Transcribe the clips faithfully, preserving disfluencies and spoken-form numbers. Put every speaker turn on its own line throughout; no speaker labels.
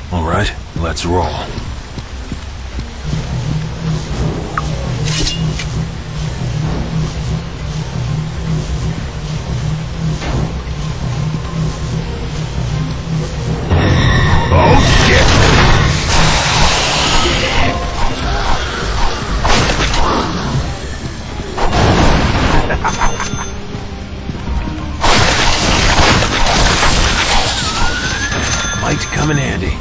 All right, let's roll. Might come in handy.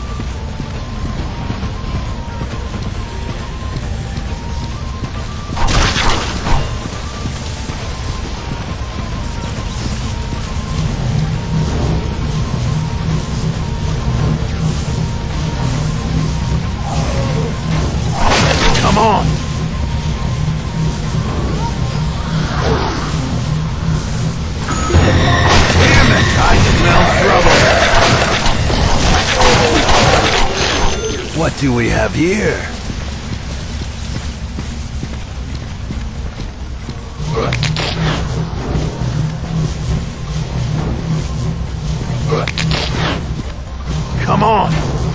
Come on! Damn it! I smell trouble! What do we have here? Come on!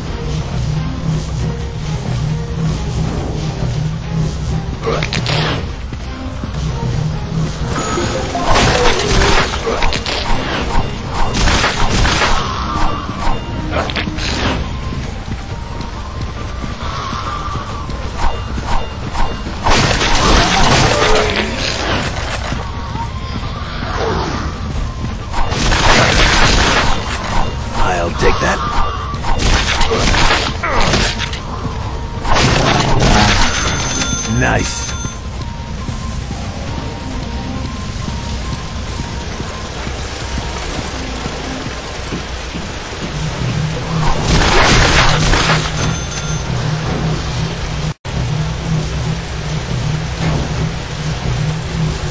I'll take that. Nice.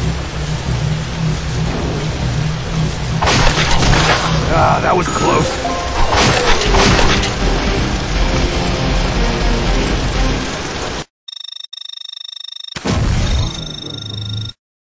Ah, that was close.